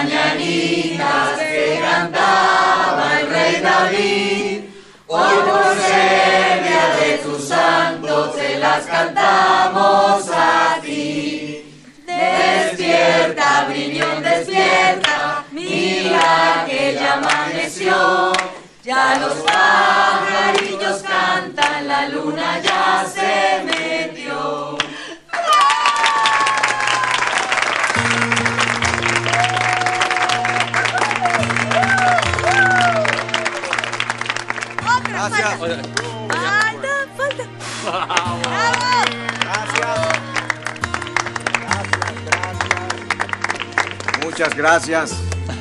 mañanitas que cantaba el rey David, hoy por ser día de tu santo te las cantamos a ti. Despierta, Briñón, despierta, mira que ya amaneció, ya los pajarillos cantan, la luna ya se metió. Gracias. Falta. ¡Bravo! Gracias. Muchas gracias.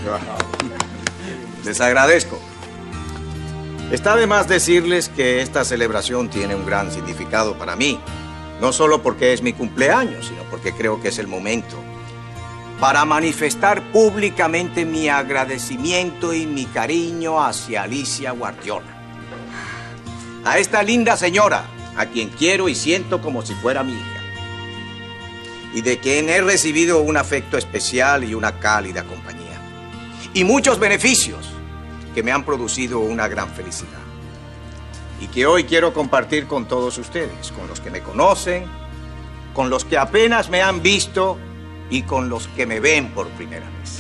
Les agradezco. Está de más decirles que esta celebración tiene un gran significado para mí. No solo porque es mi cumpleaños, sino porque creo que es el momento para manifestar públicamente mi agradecimiento y mi cariño hacia Alicia Guardiola. A esta linda señora, a quien quiero y siento como si fuera mi hija, y de quien he recibido un afecto especial y una cálida compañía, y muchos beneficios que me han producido una gran felicidad, y que hoy quiero compartir con todos ustedes, con los que me conocen, con los que apenas me han visto y con los que me ven por primera vez.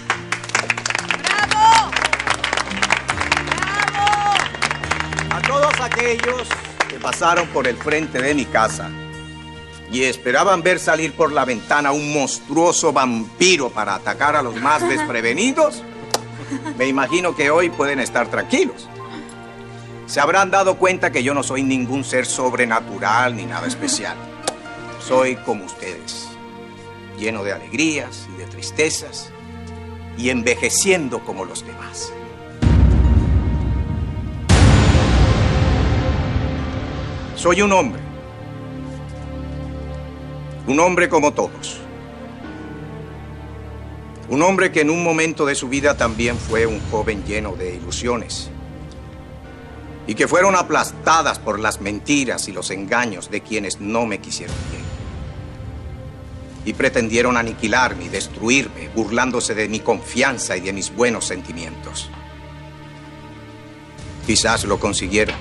A todos aquellos que pasaron por el frente de mi casa y esperaban ver salir por la ventana un monstruoso vampiro para atacar a los más desprevenidos, me imagino que hoy pueden estar tranquilos. Se habrán dado cuenta que yo no soy ningún ser sobrenatural ni nada especial. Soy como ustedes, lleno de alegrías y de tristezas y envejeciendo como los demás. Soy un hombre como todos. Un hombre que en un momento de su vida también fue un joven lleno de ilusiones y que fueron aplastadas por las mentiras y los engaños de quienes no me quisieron bien y pretendieron aniquilarme y destruirme, burlándose de mi confianza y de mis buenos sentimientos. Quizás lo consiguieron.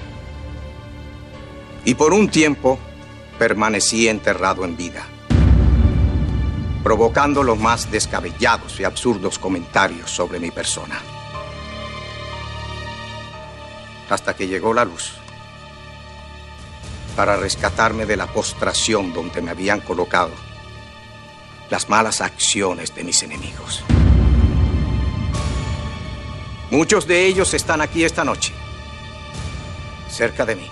Y por un tiempo permanecí enterrado en vida, provocando los más descabellados y absurdos comentarios sobre mi persona. Hasta que llegó la luz para rescatarme de la postración donde me habían colocado las malas acciones de mis enemigos. Muchos de ellos están aquí esta noche, cerca de mí.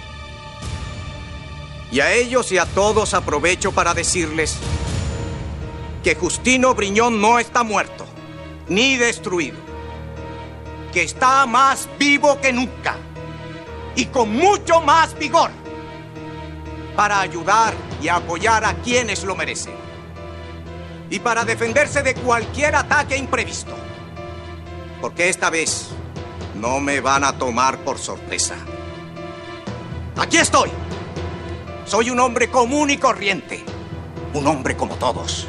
Y a ellos y a todos aprovecho para decirles que Justino Briñón no está muerto, ni destruido, que está más vivo que nunca y con mucho más vigor para ayudar y apoyar a quienes lo merecen y para defenderse de cualquier ataque imprevisto, porque esta vez no me van a tomar por sorpresa. Aquí estoy. Soy un hombre común y corriente, un hombre como todos,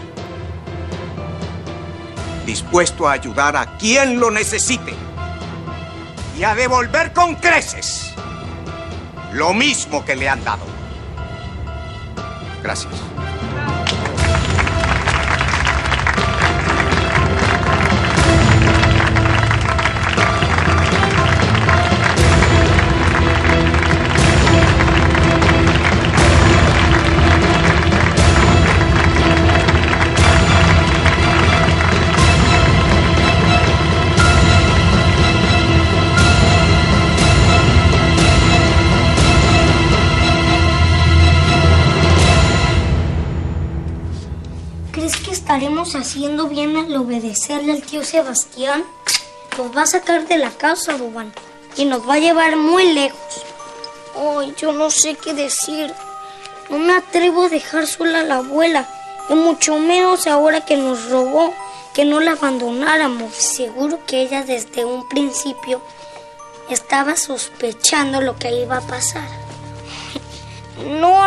dispuesto a ayudar a quien lo necesite y a devolver con creces lo mismo que le han dado. Gracias. ¿Estaremos haciendo bien al obedecerle al tío Sebastián? Nos va a sacar de la casa, Bobán, y nos va a llevar muy lejos. Ay, yo no sé qué decir. No me atrevo a dejar sola a la abuela, y mucho menos ahora que nos rogó que no la abandonáramos. Seguro que ella desde un principio estaba sospechando lo que iba a pasar. No.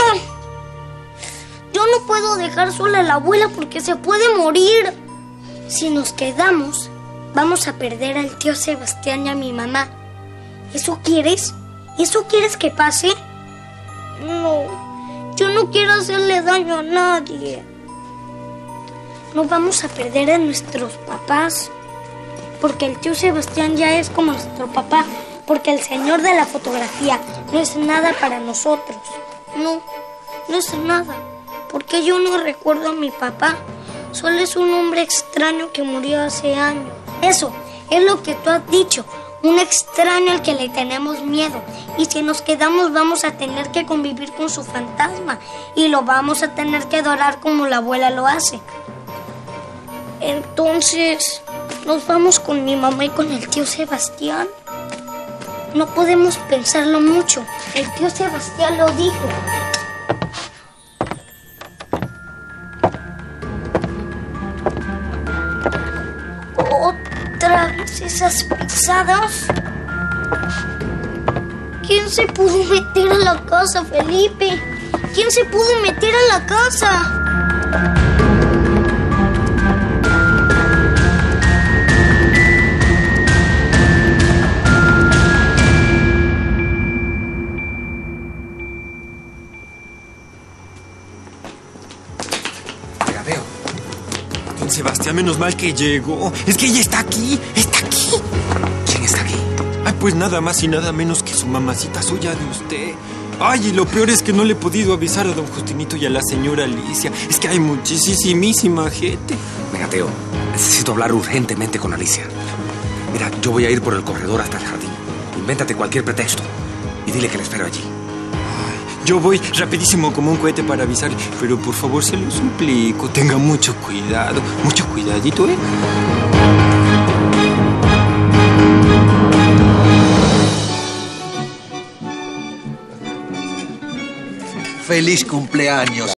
Yo no puedo dejar sola a la abuela porque se puede morir. Si nos quedamos, vamos a perder al tío Sebastián y a mi mamá. ¿Eso quieres? ¿Eso quieres que pase? No, yo no quiero hacerle daño a nadie. No vamos a perder a nuestros papás, porque el tío Sebastián ya es como nuestro papá, porque el señor de la fotografía no es nada para nosotros. No es nada, porque yo no recuerdo a mi papá. Solo es un hombre extraño que murió hace años. Eso es lo que tú has dicho. Un extraño al que le tenemos miedo. Y si nos quedamos vamos a tener que convivir con su fantasma. Y lo vamos a tener que adorar como la abuela lo hace. Entonces, ¿nos vamos con mi mamá y con el tío Sebastián? No podemos pensarlo mucho. El tío Sebastián lo dijo. ¿Otra vez esas pisadas? ¿Quién se pudo meter a la casa, Felipe? ¿Quién se pudo meter a la casa? Sebastián, menos mal que llegó. Es que ella está aquí. ¡Está aquí! ¿Quién está aquí? Ay, pues nada más y nada menos que su mamacita suya de usted. Ay, y lo peor es que no le he podido avisar a don Justinito y a la señora Alicia. Es que hay muchísima gente. Venga, Teo, necesito hablar urgentemente con Alicia. Mira, yo voy a ir por el corredor hasta el jardín. Invéntate cualquier pretexto y dile que la espero allí. Yo voy rapidísimo como un cohete para avisarle, pero por favor se lo suplico, tenga mucho cuidado, mucho cuidadito, ¿eh? ¡Feliz cumpleaños!